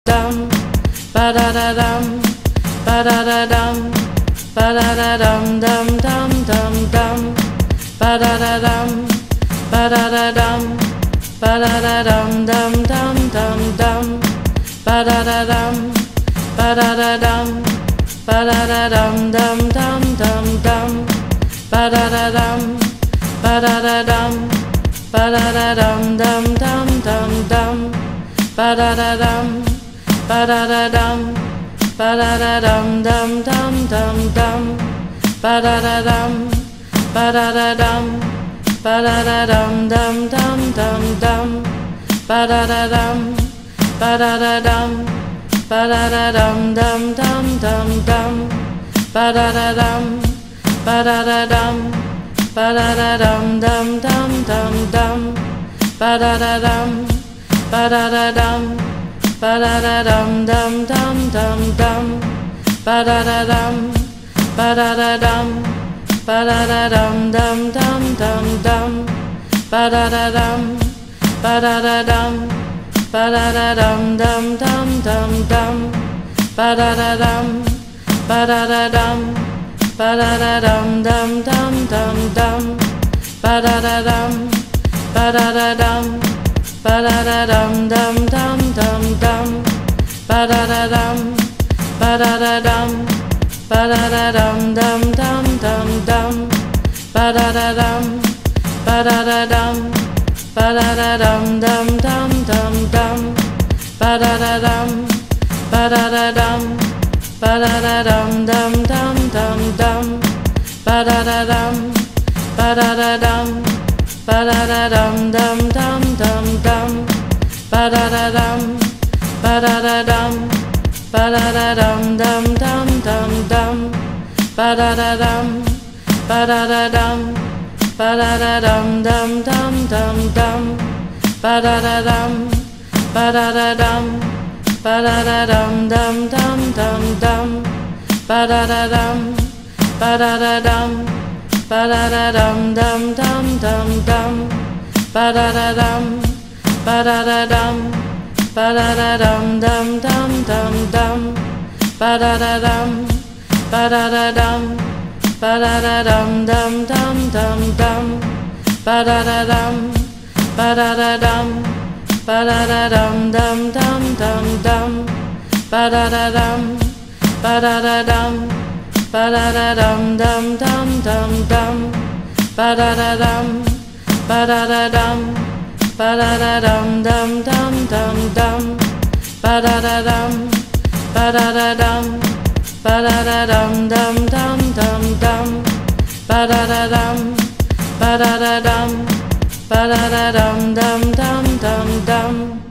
dum, ba da da dum, ba da da dum, ba da da dum dum dum dum dum, ba da da dum, ba da da dum, ba da da dum dum dum dum dum, ba da da dum, ba da da dum, ba da da dum dum dum dum dum, ba da da dum, ba da da dum, ba da da dum dum dum dum dum, ba da da dum, ba da da dum, ba da da dum dum dum dum dum, ba da da dum, ba da da dum, ba da da dum dum dum dum dum, ba da da dum, ba da da dum, ba da da dum dum dum dum dum, ba da da dum, ba da da dum, ba da da dum dum dum dum dum, ba da da dum, ba da da dum, ba da da dum dum dum dum dum, ba da da dum, ba da da dum, ba da da dum dum dum dum dum, ba da da dum, ba da da dum, ba da da dum dum dum dum dum, ba da da dum, ba da da dum, ba da da dum dum dum dum dum, ba da da dum, ba da da dum, ba da da dum dum dum dum dum, ba da da dum, ba da da dum, ba da da dum dum dum dum dum, ba da da dum, ba da da dum, ba da da dum dum dum dum dum, ba da da dum, ba da da dum, ba da da dum dum dum dum dum, ba da da dum, ba da da dum, ba da da dum dum dum dum dum, ba da da dum, ba da da dum, ba da da dum dum dum dum dum, ba da da dum, ba da da dum, ba da da dum dum dum dum dum, ba da da dum, ba da da dum, ba da da dum dum dum dum dum, ba da da dum, ba da da dum, ba da da dum dum dum dum dum, ba da da dum, ba da da dum, ba da da dum dum dum dum dum, ba da da dum, ba da da dum, ba da da dum dum dum dum dum, ba da da dum, ba da da dum, ba da da dum dum dum dum dum, ba da da dum, ba da da dum, ba da da dum dum dum dum dum, ba da da dum, ba da da dum, ba da da dum dum dum dum dum, ba da da dum, ba da da dum, ba da da dum dum dum dum dum, ba da da dum, ba da da dum, ba da da dum dum dum dum dum.